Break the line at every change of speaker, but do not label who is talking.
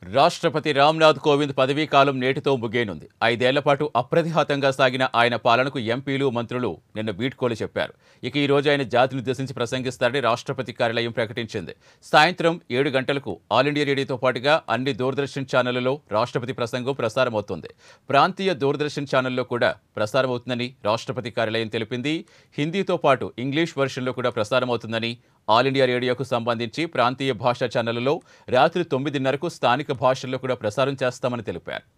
రాష్ట్రపతి రామ్నాథ్ కోవింద్ పదవీ కాలం నేటితో ముగియనుంది. 5 ఏళ్ల పాటు అప్రతిహతంగా సాగిన ఆయన పాలనకు ఎంపీలు, మంత్రులు నిన్న వీడ్కోలు చెప్పారు. ఇక ఈ రోజు ఆయన జాతిని ఉద్దేశించి ప్రసంగిస్తారని రాష్ట్రపతి కార్యాలయం ప్రకటించింది. సాయంత్రం 7 గంటలకు ఆల్ ఇండియా రేడియోతో పాటుగా అన్ని దూరదర్శన్ ఛానళ్లలో రాష్ట్రపతి ప్రసంగం ప్రసారమవుతుంది. ప్రాంతీయ దూరదర్శన్ ఛానల్లో కూడా ప్రసారమవుతుందని రాష్ట్రపతి కార్యాలయం తెలిపింది. హిందీతో పాటు ఇంగ్లీష్ వెర్షన్లో కూడా ప్రసారమవుతుందని, ఆల్ ఇండియా రేడియోకు సంబంధించి ప్రాంతీయ భాషా ఛానళ్లలో రాత్రి 9:30కు స్థానిక భాషల్లో కూడా ప్రసారం చేస్తామని తెలిపారు.